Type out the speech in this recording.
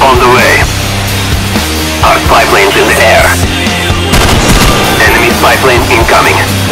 on the way. Our spy plane's in the air. Enemy spy plane incoming.